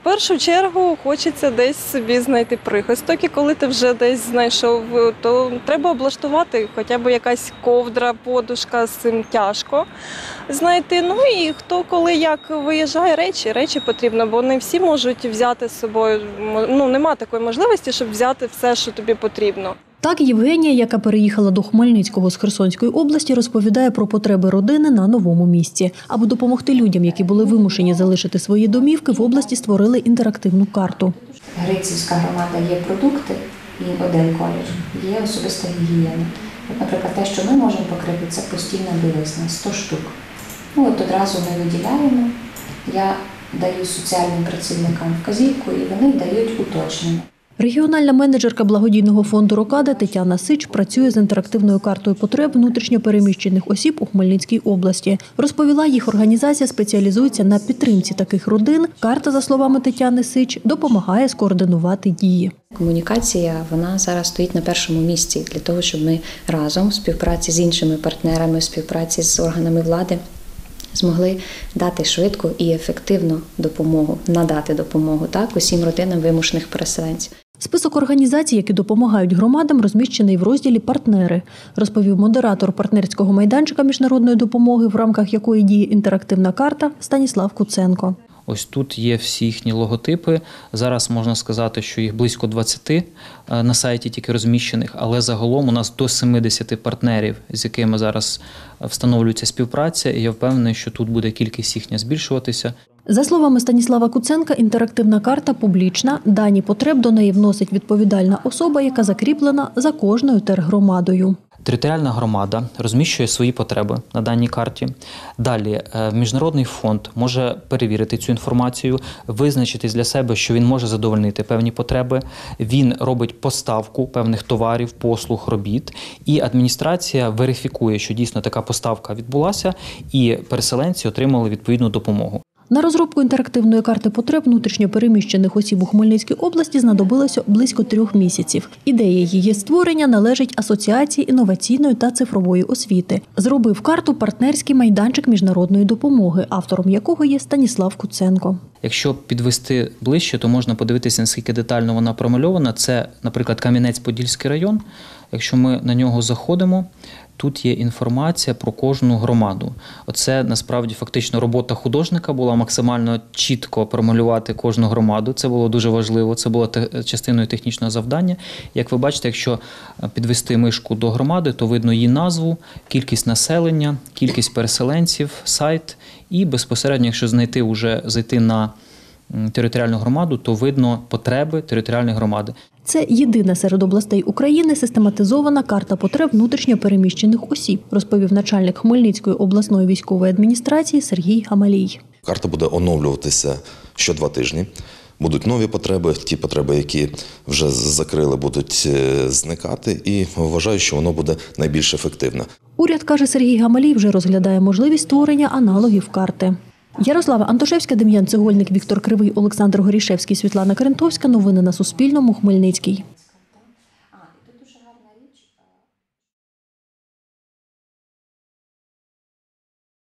першу чергу хочеться десь собі знайти прихисток, і коли ти вже десь знайшов, то треба облаштувати, хоча б якась ковдра, подушка, з цим тяжко знайти. Ну і хто коли як виїжджає, речі потрібно, бо не всі можуть взяти з собою, нема такої можливості, щоб взяти все, що тобі потрібно. Так Євгенія, яка переїхала до Хмельницького з Херсонської області, розповідає про потреби родини на новому місці. Аби допомогти людям, які були вимушені залишити свої домівки, в області створили інтерактивну карту. Грицівська громада є продукти і один колір, є особиста гігієна. Наприклад, те, що ми можемо покрити, це постільна білизна, 100 штук. Одразу ми виділяємо, я даю соціальним працівникам вказівку і вони дають уточнення. Регіональна менеджерка благодійного фонду «Рокада» Тетяна Сич працює з інтерактивною картою потреб внутрішньо переміщених осіб у Хмельницькій області. Розповіла, їх організація спеціалізується на підтримці таких родин. Карта, за словами Тетяни Сич, допомагає скоординувати дії. Комунікація, вона зараз стоїть на першому місці для того, щоб ми разом в співпраці з іншими партнерами, в співпраці з органами влади змогли дати швидку і ефективну допомогу, надати допомогу усім родинам вимушених переселенців. Список організацій, які допомагають громадам, розміщений в розділі «Партнери», розповів модератор партнерського майданчика міжнародної допомоги, в рамках якої діє інтерактивна карта, Станіслав Куценко. Ось тут є всі їхні логотипи. Зараз можна сказати, що їх близько 20 на сайті тільки розміщених, але загалом у нас до 70 партнерів, з якими зараз встановлюється співпраця, і я впевнений, що тут буде кількість їхня збільшуватися. За словами Станіслава Куценка, інтерактивна карта публічна, дані потреб до неї вносить відповідальна особа, яка закріплена за кожною тергромадою. Територіальна громада розміщує свої потреби на даній карті. Далі Міжнародний фонд може перевірити цю інформацію, визначити для себе, що він може задовольнити певні потреби. Він робить поставку певних товарів, послуг, робіт. І адміністрація верифікує, що дійсно така поставка відбулася і переселенці отримали відповідну допомогу. На розробку інтерактивної карти потреб внутрішньо переміщених осіб у Хмельницькій області знадобилося близько 3 місяців. Ідея її створення належить Асоціації інноваційної та цифрової освіти. Зробив карту партнерський майданчик міжнародної допомоги, автором якого є Станіслав Куценко. Якщо підвести ближче, то можна подивитися, наскільки детально вона промальована. Це, наприклад, Кам'янець-Подільський район. Якщо ми на нього заходимо, тут є інформація про кожну громаду. Оце, насправді, фактично робота художника була максимально чітко промалювати кожну громаду. Це було дуже важливо, це було частиною технічного завдання. Як ви бачите, якщо підвести мишку до громади, то видно її назву, кількість населення, кількість переселенців, сайт. І безпосередньо, якщо зайти на територіальну громаду, то видно потреби територіальної громади. Це єдина серед областей України систематизована карта потреб внутрішньо переміщених осіб, розповів начальник Хмельницької обласної військової адміністрації Сергій Гамалій. Карта буде оновлюватися що 2 тижні. Будуть нові потреби, ті потреби, які вже закрили, будуть зникати, і вважаю, що воно буде найбільш ефективне. Уряд, каже Сергій Гамалій, вже розглядає можливість створення аналогів карти. Ярослава Антошевська, Дем'ян Цегольник, Віктор Кривий, Олександр Горішевський, Світлана Крентовська. Новини на Суспільному. Хмельницький.